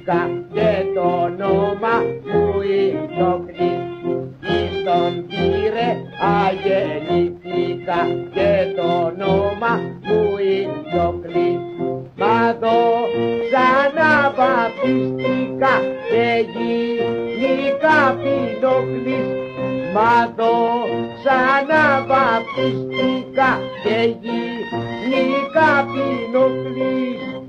γεννήθηκα και το όνομα μου Ηρακλής. Εις τον πήρε αγεννήθηκα και το όνομα μου Ηρακλής. Μα δω ξαναβαπτιστήκα και γίνηκα πινόκλης. Μα δω ξαναβαπτιστήκα και γίνηκα πινόκλης.